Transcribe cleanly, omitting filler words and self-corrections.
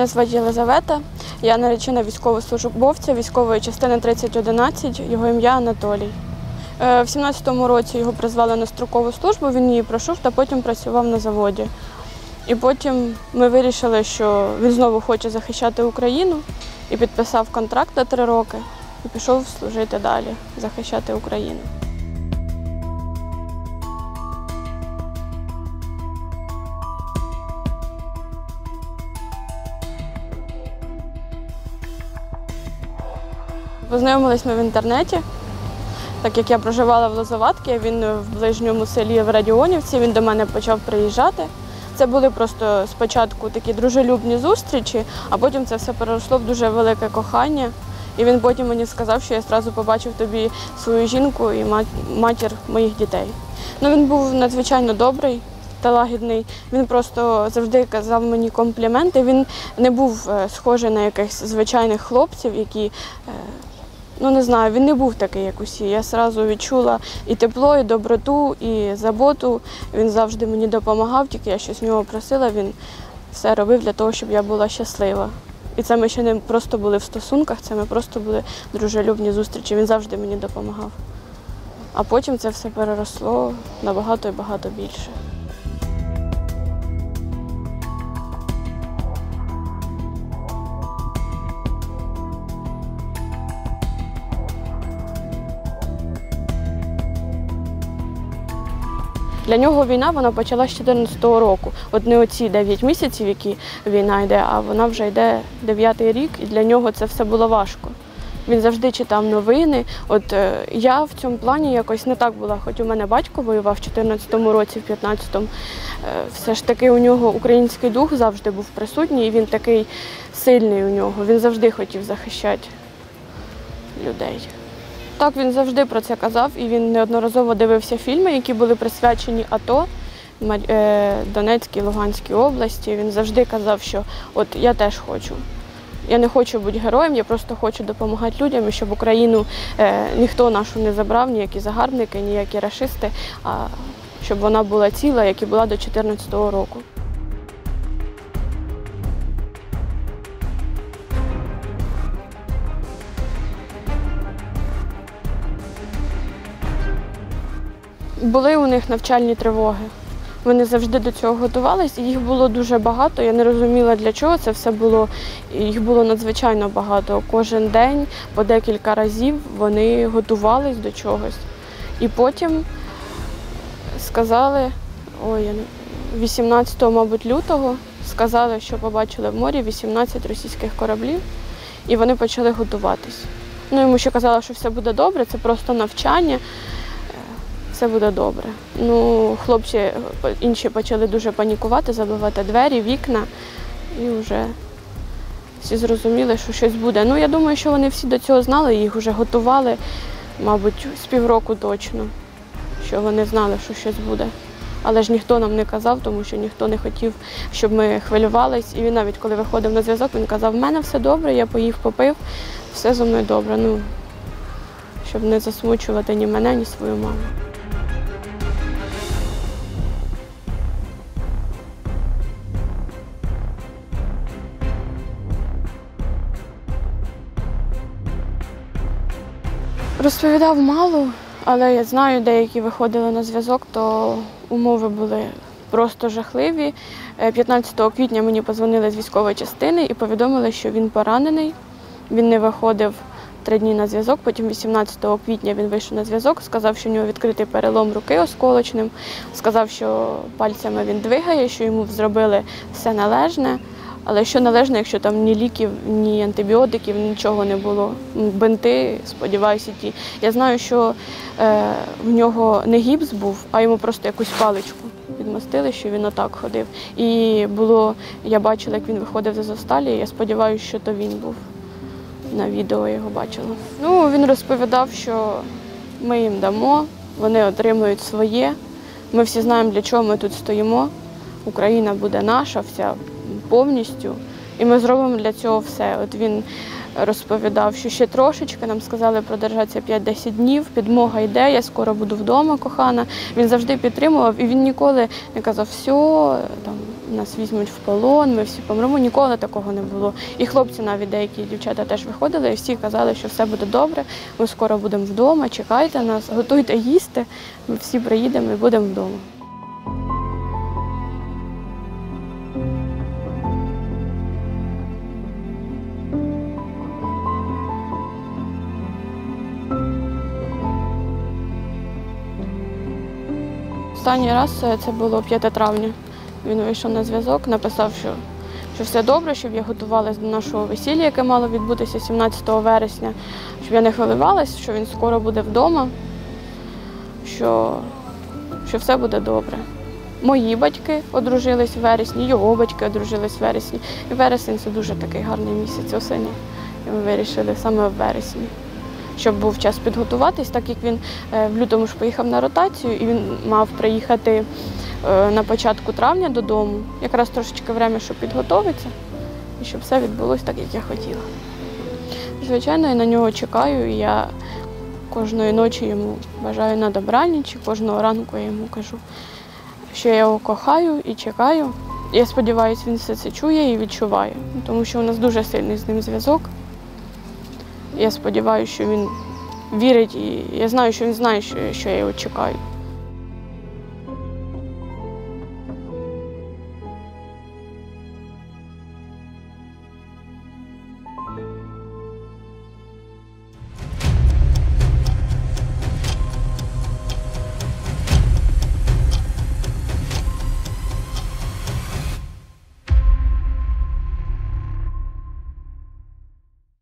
Мене звати Єлизавета, я наречена військовослужбовця військової частини 3011, його ім'я Анатолій. В 17-му році його призвали на строкову службу, він її пройшов та потім працював на заводі. І потім ми вирішили, що він знову хоче захищати Україну і підписав контракт на 3 роки і пішов служити далі, захищати Україну. Познайомились ми в інтернеті, так як я проживала в Лозоватці, він в ближньому селі в Радіонівці, він до мене почав приїжджати. Це були просто спочатку такі дружелюбні зустрічі, а потім це все переросло в дуже велике кохання. І він потім мені сказав, що я одразу побачив тобі свою жінку і матір моїх дітей. Він був надзвичайно добрий та лагідний, він просто завжди казав мені компліменти, він не був схожий на якихось звичайних хлопців, які, не знаю, він не був такий, як усі. Я одразу відчула і тепло, і доброту, і заботу. Він завжди мені допомагав, тільки я щось в нього просила, він все робив для того, щоб я була щаслива. І це ми ще не просто були в стосунках, це ми просто були дружелюбні зустрічі, він завжди мені допомагав. А потім це все переросло набагато і багато більше. Для нього війна вона почалася з 2014 року. От не оці 9 місяців, які війна йде, а вона вже йде 9-й рік, і для нього це все було важко. Він завжди читав новини. От я в цьому плані якось не так була, хоч у мене батько воював в 2014 році, в 2015-му. Все ж таки у нього український дух завжди був присутній, і він такий сильний у нього. Він завжди хотів захищати людей. Так, він завжди про це казав, і він неодноразово дивився фільми, які були присвячені АТО, Донецькій і Луганській області. Він завжди казав, що от я теж хочу. Я не хочу бути героєм, я просто хочу допомагати людям, і щоб Україну ніхто нашу не забрав, ніякі загарбники, ніякі рашисти, а щоб вона була ціла, як і була до 2014 року. Були у них навчальні тривоги. Вони завжди до цього готувалися, і їх було дуже багато. Я не розуміла, для чого це все було. Їх було надзвичайно багато. Кожен день, по декілька разів вони готувались до чогось. І потім сказали, 18, мабуть, лютого, сказали, що побачили в морі 18 російських кораблів, і вони почали готуватись. Йому ще казали, що все буде добре, це просто навчання. Все буде добре. Хлопці інші почали дуже панікувати, забивати двері, вікна, і вже всі зрозуміли, що щось буде. Я думаю, що вони всі до цього знали, їх вже готували, мабуть, з півроку точно, що вони знали, що щось буде. Але ж ніхто нам не казав, тому що ніхто не хотів, щоб ми хвилювались. І він навіть, коли виходив на зв'язок, він казав, в мене все добре, я поїв, попив, все зі мною добре. Щоб не засмучувати ні мене, ні свою маму. Розповідав мало, але я знаю, деякі виходили на зв'язок, то умови були просто жахливі. 15 квітня мені подзвонили з військової частини і повідомили, що він поранений. Він не виходив 3 дні на зв'язок, потім 18 квітня він вийшов на зв'язок, сказав, що у нього відкритий перелом руки осколочним, сказав, що пальцями він двигає, що йому зробили все належне. Але що належно, якщо там ні ліків, ні антибіотиків, нічого не було. Бинти, сподіваюся, ті. Я знаю, що в нього не гіпс був, а йому просто якусь паличку відмостили, що він отак ходив. І я бачила, як він виходив з Азовсталі, я сподіваюся, що то він був. На відео я його бачила. Він розповідав, що ми їм дамо, вони отримують своє. Ми всі знаємо, для чого ми тут стоїмо. Україна буде наша вся повністю, і ми зробимо для цього все. От він розповідав, що ще трошечки, нам сказали продержатися 5-10 днів, підмога йде, я скоро буду вдома, кохана. Він завжди підтримував, і він ніколи не казав, все, нас візьмуть в полон, ми всі помремо. Ніколи такого не було. І хлопці, навіть деякі дівчата теж виходили, і всі казали, що все буде добре, ми скоро будемо вдома, чекайте нас, готуйте їсти, ми всі приїдемо і будемо вдома. Останній раз це було 5 травня. Він вийшов на зв'язок, написав, що все добре, щоб я готувалася до нашого весілля, яке мало відбутися 17 вересня, щоб я не хвилювалася, що він скоро буде вдома, що все буде добре. Мої батьки одружились в вересні, його батьки одружились в вересні. І вересень – це дуже такий гарний місяць осені. І ми вирішили саме в вересні, щоб був час підготуватись, так як він в лютому ж поїхав на ротацію, і він мав приїхати на початку травня додому. Якраз трошечки время, щоб підготуватися, і щоб все відбулося так, як я хотіла. Звичайно, я на нього чекаю, і я кожної ночі йому бажаю на добраніч, і кожного ранку я йому кажу, що я його кохаю і чекаю. Я сподіваюся, він все це чує і відчуває, тому що у нас дуже сильний з ним зв'язок. Я сподіваюся, що він вірить, і я знаю, що він знає, що я його чекаю.